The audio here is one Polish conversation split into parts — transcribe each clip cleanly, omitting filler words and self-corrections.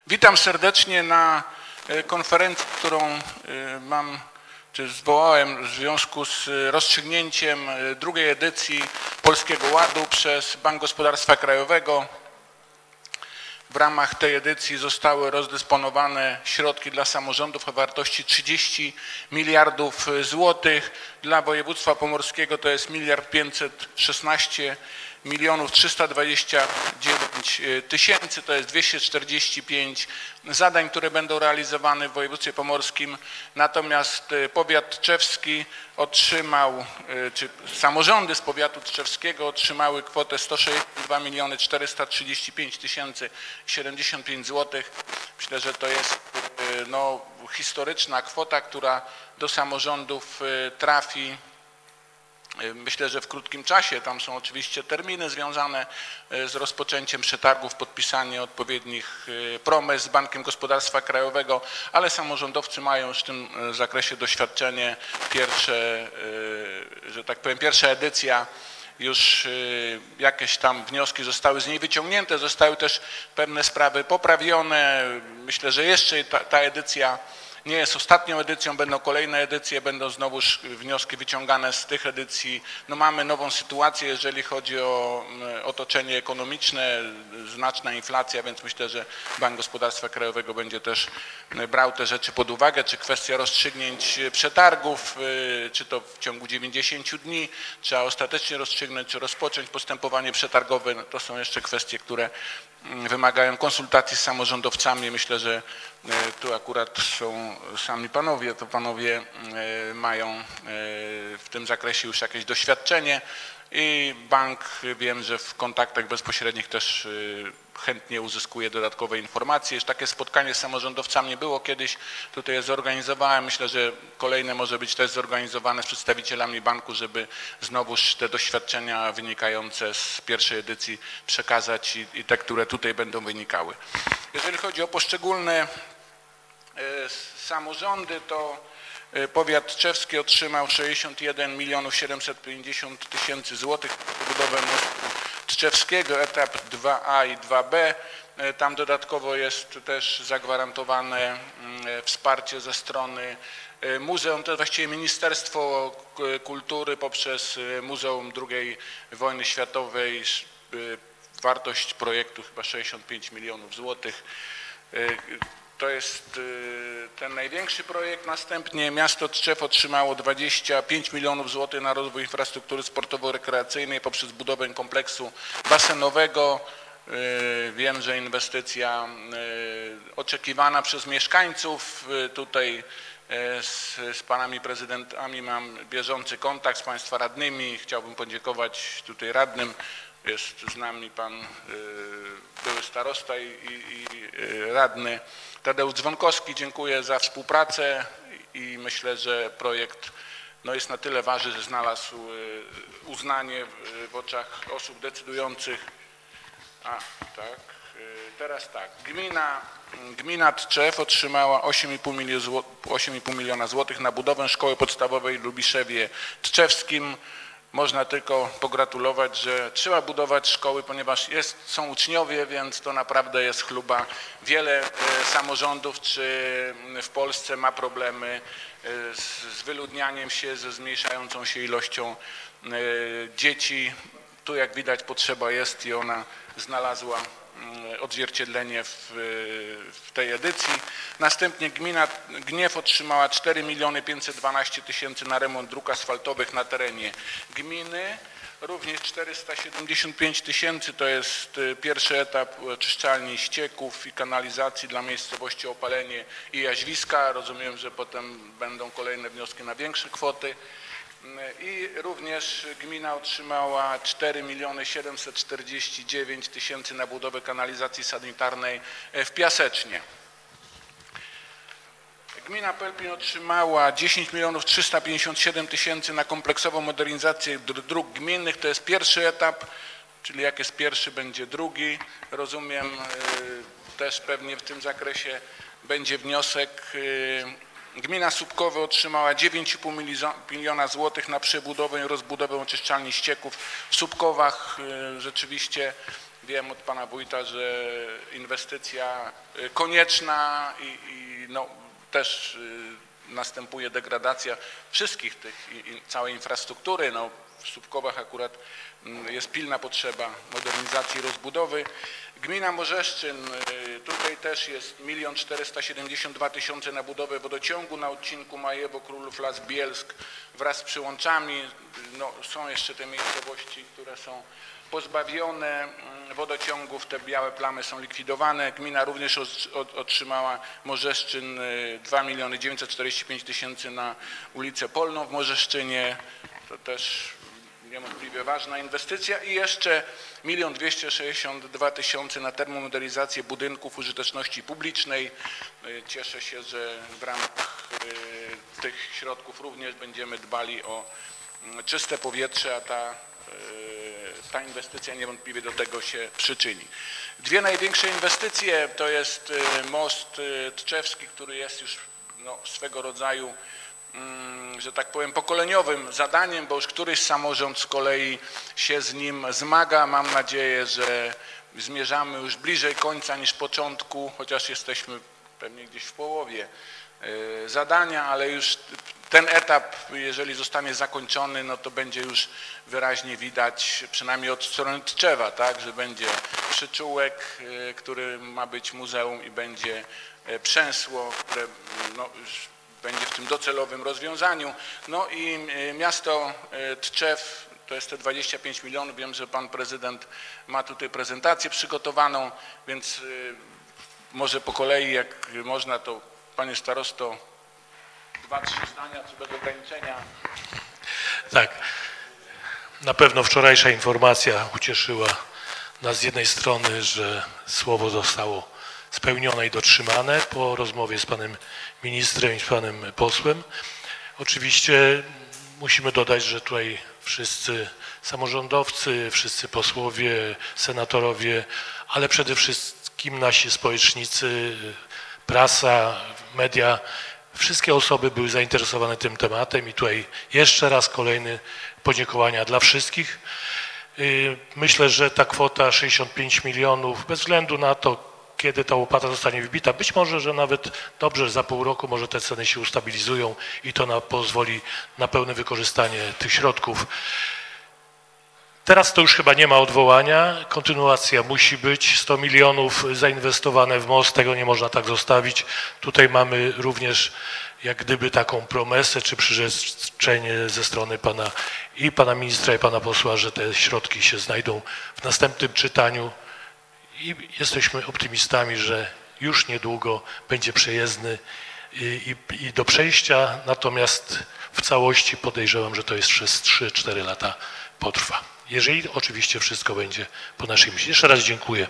Witam serdecznie na konferencji, którą zwołałem w związku z rozstrzygnięciem drugiej edycji Polskiego Ładu przez Bank Gospodarstwa Krajowego. W ramach tej edycji zostały rozdysponowane środki dla samorządów o wartości 30 miliardów złotych. Dla województwa pomorskiego to jest 1 516 329 tysięcy, to jest 245 zadań, które będą realizowane w województwie pomorskim. Natomiast powiat tczewski otrzymał, czy samorządy z powiatu tczewskiego otrzymały kwotę 162 435 075 zł. Myślę, że to jest historyczna kwota, która do samorządów trafi. Myślę, że w krótkim czasie. Tam są oczywiście terminy związane z rozpoczęciem przetargów, podpisanie odpowiednich promes z Bankiem Gospodarstwa Krajowego, ale samorządowcy mają już w tym zakresie doświadczenie. Że tak powiem, pierwsza edycja, już jakieś tam wnioski zostały z niej wyciągnięte, zostały też pewne sprawy poprawione. Myślę, że jeszcze ta edycja nie jest ostatnią edycją, będą kolejne edycje, będą znowuż wnioski wyciągane z tych edycji. Mamy nową sytuację, jeżeli chodzi o otoczenie ekonomiczne, znaczna inflacja, więc myślę, że Bank Gospodarstwa Krajowego będzie też brał te rzeczy pod uwagę, czy kwestia rozstrzygnięć przetargów, czy to w ciągu 90 dni, trzeba ostatecznie rozstrzygnąć, czy rozpocząć postępowanie przetargowe. To są jeszcze kwestie, które wymagają konsultacji z samorządowcami. Myślę, że tu akurat są sami panowie, to panowie mają w tym zakresie już jakieś doświadczenie i bank, wiem, że w kontaktach bezpośrednich też chętnie uzyskuje dodatkowe informacje. Już takie spotkanie z samorządowcami było kiedyś, tutaj je zorganizowałem. Myślę, że kolejne może być też zorganizowane z przedstawicielami banku, żeby znowuż te doświadczenia wynikające z pierwszej edycji przekazać i te, które tutaj będą wynikały. Jeżeli chodzi o poszczególne samorządy, to powiat tczewski otrzymał 61 750 000 złotych na budowę mostu tczewskiego, etap 2A i 2B. Tam dodatkowo jest też zagwarantowane wsparcie ze strony muzeum, to właściwie Ministerstwo Kultury poprzez Muzeum II Wojny Światowej. Wartość projektu chyba 65 milionów złotych. To jest ten największy projekt. Następnie miasto Tczew otrzymało 25 milionów złotych na rozwój infrastruktury sportowo-rekreacyjnej poprzez budowę kompleksu basenowego. Wiem, że inwestycja oczekiwana przez mieszkańców. Tutaj z panami prezydentami mam bieżący kontakt, z państwa radnymi. Chciałbym podziękować tutaj radnym. Jest z nami pan były starosta i radny Tadeusz Dzwonkowski. Dziękuję za współpracę i myślę, że projekt jest na tyle ważny, że znalazł uznanie w oczach osób decydujących. Teraz tak. Gmina Tczew otrzymała 8,5 miliona złotych na budowę szkoły podstawowej w Lubiszewie Tczewskim. Można tylko pogratulować, że trzeba budować szkoły, ponieważ są uczniowie, więc to naprawdę jest chluba. Wiele samorządów w Polsce ma problemy z wyludnianiem się, ze zmniejszającą się ilością dzieci. Tu jak widać potrzeba jest i ona znalazła odzwierciedlenie w tej edycji. Następnie gmina Gniew otrzymała 4 512 000 na remont dróg asfaltowych na terenie gminy. Również 475 000 to jest pierwszy etap oczyszczalni ścieków i kanalizacji dla miejscowości Opalenie i Jaźwiska. Rozumiem, że potem będą kolejne wnioski na większe kwoty. I również gmina otrzymała 4 749 000 na budowę kanalizacji sanitarnej w Piasecznie. Gmina Pelplin otrzymała 10 357 000 na kompleksową modernizację dróg gminnych. To jest pierwszy etap, czyli jak jest pierwszy, będzie drugi. Rozumiem, też pewnie w tym zakresie będzie wniosek. Gmina Słupkowe otrzymała 9,5 miliona złotych na przebudowę i rozbudowę oczyszczalni ścieków w Słupkowach. Rzeczywiście wiem od pana wójta, że inwestycja konieczna i no, też następuje degradacja wszystkich tych, całej infrastruktury. No, w Słupkowach akurat jest pilna potrzeba modernizacji, rozbudowy. Gmina Morzeszczyn, tutaj też jest 1 472 000 na budowę wodociągu na odcinku Majewo, Królów Las, Bielsk wraz z przyłączami. No, są jeszcze te miejscowości, które są pozbawione wodociągów, te białe plamy są likwidowane. Gmina również otrzymała Morzeszczyn 2 945 000 na ulicę Polną w Morzeszczynie. To też niewątpliwie ważna inwestycja i jeszcze 1 262 000 na termomodernizację budynków użyteczności publicznej. Cieszę się, że w ramach tych środków również będziemy dbali o czyste powietrze, a ta inwestycja niewątpliwie do tego się przyczyni. Dwie największe inwestycje to jest most tczewski, który jest już no, swego rodzaju, że tak powiem, pokoleniowym zadaniem, bo już któryś samorząd z kolei się z nim zmaga. Mam nadzieję, że zmierzamy już bliżej końca niż początku, chociaż jesteśmy pewnie gdzieś w połowie zadania, ale już ten etap, jeżeli zostanie zakończony, no to będzie już wyraźnie widać, przynajmniej od strony Tczewa, tak, że będzie przyczółek, który ma być muzeum i będzie przęsło, które no, już będzie w tym docelowym rozwiązaniu. No i miasto Tczew, to jest te 25 milionów, wiem, że pan prezydent ma tutaj prezentację przygotowaną, więc może po kolei, jak można, to panie starosto, 2-3 zdania co bez ograniczenia. Tak, na pewno wczorajsza informacja ucieszyła nas z jednej strony, że słowo zostało spełnione i dotrzymane po rozmowie z panem ministrem i z panem posłem. Oczywiście musimy dodać, że tutaj wszyscy samorządowcy, wszyscy posłowie, senatorowie, ale przede wszystkim nasi społecznicy, prasa, media, wszystkie osoby były zainteresowane tym tematem i tutaj jeszcze raz kolejne podziękowania dla wszystkich. Myślę, że ta kwota 65 milionów, bez względu na to, kiedy ta łopata zostanie wybita, być może, że nawet dobrze za pół roku może te ceny się ustabilizują i to pozwoli na pełne wykorzystanie tych środków. Teraz to już chyba nie ma odwołania, kontynuacja musi być, 100 milionów zainwestowane w most, tego nie można tak zostawić. Tutaj mamy również jak gdyby taką promesę czy przyrzeczenie ze strony pana ministra i pana posła, że te środki się znajdą w następnym czytaniu i jesteśmy optymistami, że już niedługo będzie przejezdny i do przejścia, natomiast w całości podejrzewam, że to jest przez 3-4 lata potrwa. Jeżeli oczywiście wszystko będzie po naszej myśli. Jeszcze raz dziękuję.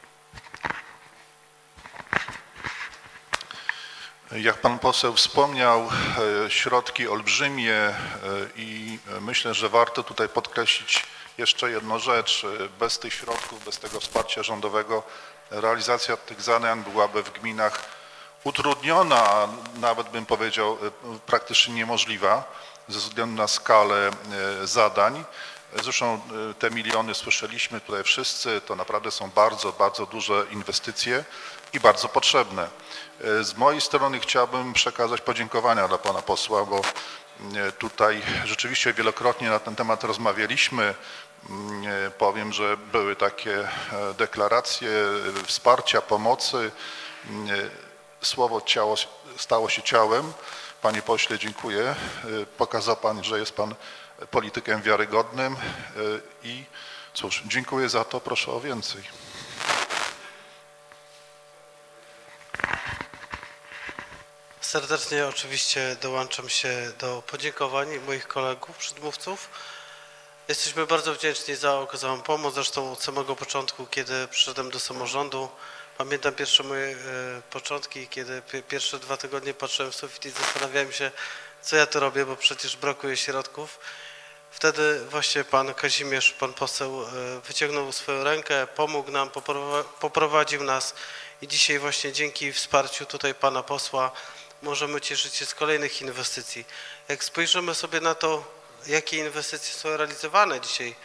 Jak pan poseł wspomniał, środki olbrzymie i myślę, że warto tutaj podkreślić jeszcze jedną rzecz. Bez tych środków, bez tego wsparcia rządowego realizacja tych zadań byłaby w gminach utrudniona, a nawet bym powiedział praktycznie niemożliwa ze względu na skalę zadań. Zresztą te miliony słyszeliśmy tutaj wszyscy, to naprawdę są bardzo, bardzo duże inwestycje i bardzo potrzebne. Z mojej strony chciałbym przekazać podziękowania dla pana posła, bo tutaj rzeczywiście wielokrotnie na ten temat rozmawialiśmy. Powiem, że były takie deklaracje wsparcia, pomocy. Słowo ciało stało się ciałem. Panie pośle, dziękuję. Pokazał pan, że jest pan politykiem wiarygodnym i cóż, dziękuję za to, proszę o więcej. Serdecznie oczywiście dołączam się do podziękowań moich kolegów, przedmówców. Jesteśmy bardzo wdzięczni za okazaną pomoc, zresztą od samego początku, kiedy przyszedłem do samorządu. Pamiętam pierwsze moje początki, kiedy pierwsze 2 tygodnie patrzyłem w sufit i zastanawiałem się, co ja tu robię, bo przecież brakuje środków. Wtedy właśnie pan Kazimierz, pan poseł, wyciągnął swoją rękę, pomógł nam, poprowadził nas i dzisiaj właśnie dzięki wsparciu tutaj pana posła możemy cieszyć się z kolejnych inwestycji. Jak spojrzymy sobie na to, jakie inwestycje są realizowane dzisiaj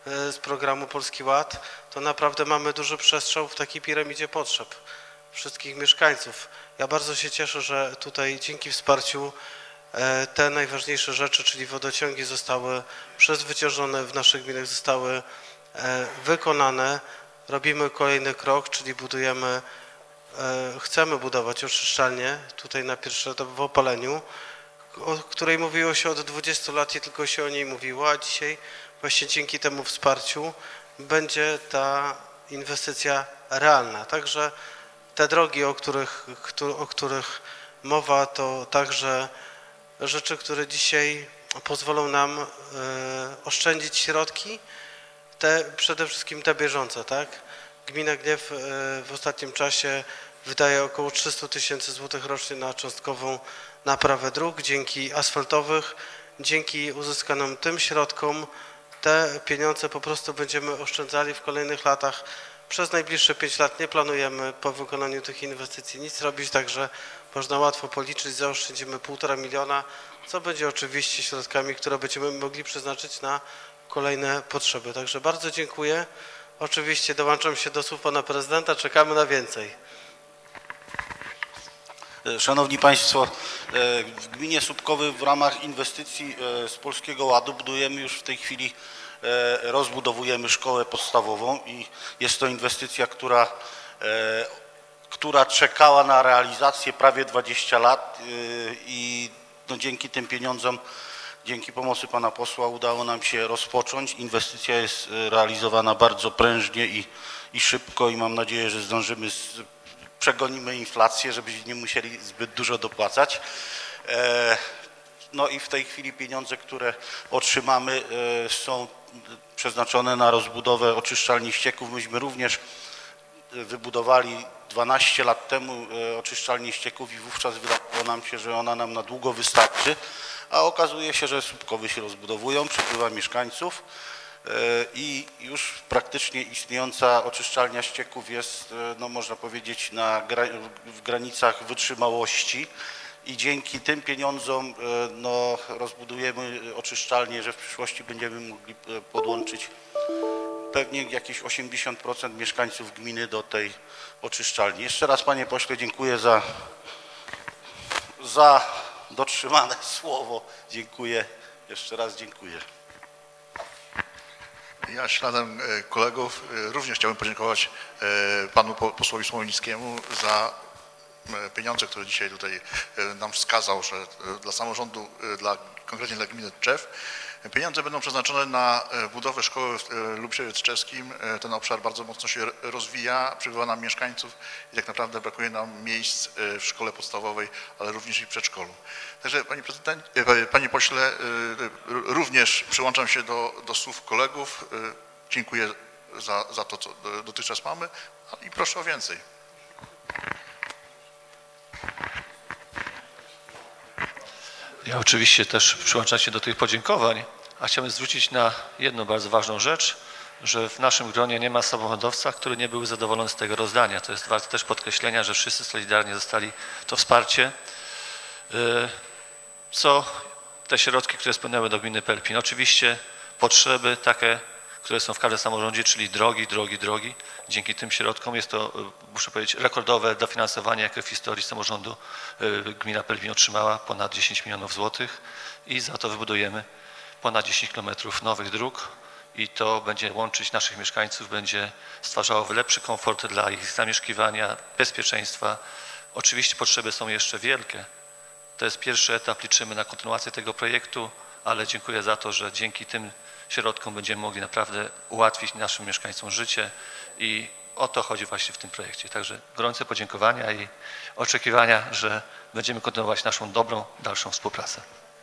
z programu Polski Ład, to naprawdę mamy duży przestrzał w takiej piramidzie potrzeb wszystkich mieszkańców. Ja bardzo się cieszę, że tutaj dzięki wsparciu te najważniejsze rzeczy, czyli wodociągi zostały przezwyciężone w naszych gminach, zostały wykonane. Robimy kolejny krok, czyli budujemy, chcemy budować oczyszczalnię tutaj na pierwszy etap w Opaleniu, o której mówiło się od 20 lat i tylko się o niej mówiło, a dzisiaj właśnie dzięki temu wsparciu będzie ta inwestycja realna. Także te drogi, o których mowa, to także rzeczy, które dzisiaj pozwolą nam oszczędzić środki, przede wszystkim te bieżące, tak? Gmina Gniew w ostatnim czasie wydaje około 300 000 złotych rocznie na cząstkową naprawę dróg, dzięki asfaltowych, dzięki uzyskanym tym środkom te pieniądze po prostu będziemy oszczędzali w kolejnych latach. Przez najbliższe 5 lat nie planujemy po wykonaniu tych inwestycji nic robić, także można łatwo policzyć, zaoszczędzimy 1,5 miliona, co będzie oczywiście środkami, które będziemy mogli przeznaczyć na kolejne potrzeby. Także bardzo dziękuję. Oczywiście dołączam się do słów pana prezydenta, czekamy na więcej. Szanowni Państwo, w gminie Słupkowy w ramach inwestycji z Polskiego Ładu budujemy już w tej chwili, rozbudowujemy szkołę podstawową i jest to inwestycja, która czekała na realizację prawie 20 lat i no dzięki tym pieniądzom, dzięki pomocy pana posła udało nam się rozpocząć. Inwestycja jest realizowana bardzo prężnie i szybko i mam nadzieję, że zdążymy, przegonimy inflację, żebyśmy nie musieli zbyt dużo dopłacać. No i w tej chwili pieniądze, które otrzymamy, są przeznaczone na rozbudowę oczyszczalni ścieków. Myśmy również wybudowali 12 lat temu oczyszczalnię ścieków i wówczas wydawało nam się, że ona nam na długo wystarczy, a okazuje się, że Słupkowy się rozbudowują, przybywa mieszkańców i już praktycznie istniejąca oczyszczalnia ścieków jest, no można powiedzieć, w granicach wytrzymałości i dzięki tym pieniądzom no, rozbudujemy oczyszczalnię, że w przyszłości będziemy mogli podłączyć pewnie jakieś 80% mieszkańców gminy do tej oczyszczalni. Jeszcze raz, panie pośle, dziękuję za dotrzymane słowo. Dziękuję. Jeszcze raz dziękuję. Ja śladem kolegów również chciałbym podziękować panu posłowi Smolińskiemu za pieniądze, które dzisiaj tutaj nam wskazał, że dla samorządu, konkretnie dla gminy Tczew, pieniądze będą przeznaczone na budowę szkoły w Lubuszewie Tczewskim. Ten obszar bardzo mocno się rozwija, przybywa nam mieszkańców i tak naprawdę brakuje nam miejsc w szkole podstawowej, ale również i w przedszkolu. Także panie pośle, również przyłączam się do słów kolegów. Dziękuję za to, co dotychczas mamy i proszę o więcej. Ja oczywiście też przyłączam się do tych podziękowań, a chciałbym zwrócić na jedną bardzo ważną rzecz, że w naszym gronie nie ma samorządowca, który nie był zadowolony z tego rozdania. To jest warte też podkreślenia, że wszyscy solidarnie dostali to wsparcie, co te środki, które spłynęły do gminy Pelpin. Oczywiście potrzeby takie, które są w każdym samorządzie, czyli drogi. Dzięki tym środkom jest to, muszę powiedzieć, rekordowe dofinansowanie, jakie w historii samorządu gmina Pelpin otrzymała, ponad 10 milionów złotych i za to wybudujemy ponad 10 kilometrów nowych dróg i to będzie łączyć naszych mieszkańców, będzie stwarzało lepszy komfort dla ich zamieszkiwania, bezpieczeństwa. Oczywiście potrzeby są jeszcze wielkie. To jest pierwszy etap, liczymy na kontynuację tego projektu, ale dziękuję za to, że dzięki tym środkom będziemy mogli naprawdę ułatwić naszym mieszkańcom życie i o to chodzi właśnie w tym projekcie. Także gorące podziękowania i oczekiwania, że będziemy kontynuować naszą dobrą, dalszą współpracę.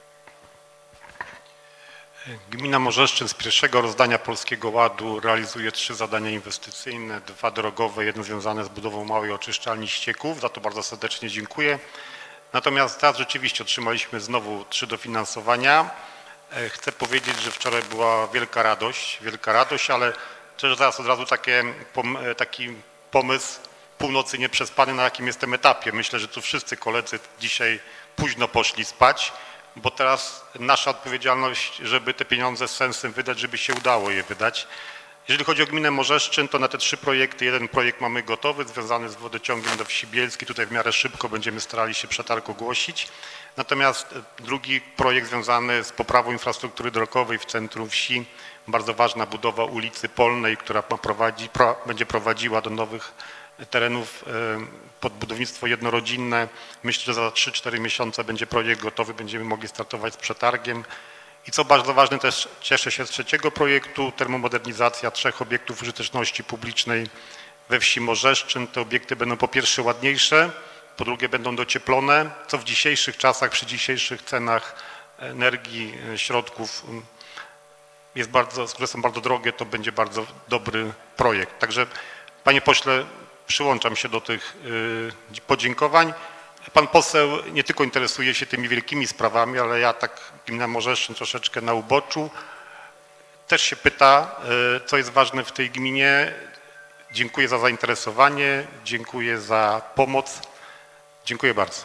Gmina Morzeszczyn z pierwszego rozdania Polskiego Ładu realizuje 3 zadania inwestycyjne, 2 drogowe, 1 związane z budową małej oczyszczalni ścieków. Za to bardzo serdecznie dziękuję. Natomiast teraz rzeczywiście otrzymaliśmy znowu 3 dofinansowania. Chcę powiedzieć, że wczoraj była wielka radość, ale też zaraz od razu taki pomysł północy nieprzespany, na jakim jestem etapie. Myślę, że tu wszyscy koledzy dzisiaj późno poszli spać, bo teraz nasza odpowiedzialność, żeby te pieniądze z sensem wydać, żeby się udało je wydać. Jeżeli chodzi o gminę Morzeszczyn, to na te 3 projekty, jeden projekt mamy gotowy, związany z wodociągiem do wsi Bielskiej. Tutaj w miarę szybko będziemy starali się przetarg ogłosić. Natomiast drugi projekt związany z poprawą infrastruktury drogowej w centrum wsi, bardzo ważna budowa ulicy Polnej, która będzie prowadziła do nowych terenów pod budownictwo jednorodzinne. Myślę, że za 3-4 miesiące będzie projekt gotowy, będziemy mogli startować z przetargiem. I co bardzo ważne, też cieszę się z trzeciego projektu, termomodernizacja 3 obiektów użyteczności publicznej we wsi Morzeszczyn. Te obiekty będą po pierwsze ładniejsze, po drugie będą docieplone, co w dzisiejszych czasach, przy dzisiejszych cenach energii, środków, które są bardzo drogie, to będzie bardzo dobry projekt. Także panie pośle, przyłączam się do tych podziękowań. Pan poseł nie tylko interesuje się tymi wielkimi sprawami, ale ja tak gmina Morzeszczyn troszeczkę na uboczu. Też się pyta, co jest ważne w tej gminie. Dziękuję za zainteresowanie, dziękuję za pomoc. Dziękuję bardzo.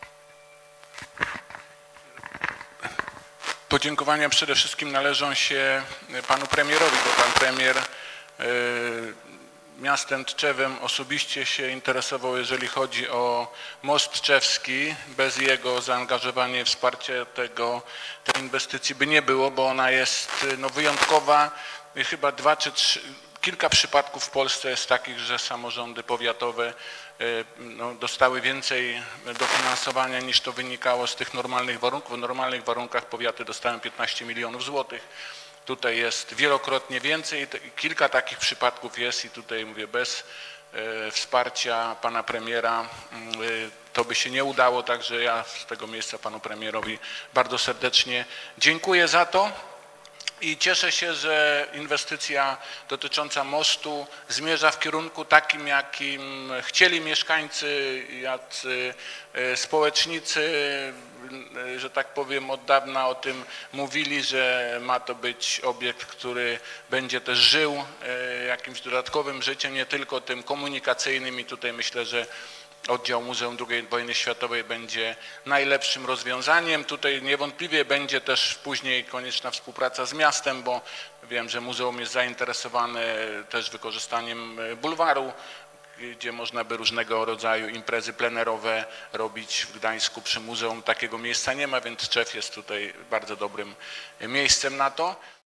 Podziękowania przede wszystkim należą się panu premierowi, bo pan premier miastem Tczewem osobiście się interesował, jeżeli chodzi o most tczewski. Bez jego zaangażowania i wsparcia tej inwestycji by nie było, bo ona jest wyjątkowa. I chyba 2 czy 3, kilka przypadków w Polsce jest takich, że samorządy powiatowe dostały więcej dofinansowania niż to wynikało z tych normalnych warunków. W normalnych warunkach powiaty dostają 15 milionów złotych. Tutaj jest wielokrotnie więcej, kilka takich przypadków jest i tutaj mówię, bez wsparcia pana premiera to by się nie udało, także ja z tego miejsca panu premierowi bardzo serdecznie dziękuję za to i cieszę się, że inwestycja dotycząca mostu zmierza w kierunku takim, jakim chcieli mieszkańcy, jacy społecznicy, że tak powiem, od dawna o tym mówili, że ma to być obiekt, który będzie też żył jakimś dodatkowym życiem, nie tylko tym komunikacyjnym i tutaj myślę, że oddział Muzeum II Wojny Światowej będzie najlepszym rozwiązaniem. Tutaj niewątpliwie będzie też później konieczna współpraca z miastem, bo wiem, że muzeum jest zainteresowane też wykorzystaniem bulwaru, gdzie można by różnego rodzaju imprezy plenerowe robić. W Gdańsku przy muzeum takiego miejsca nie ma, więc Tczew jest tutaj bardzo dobrym miejscem na to.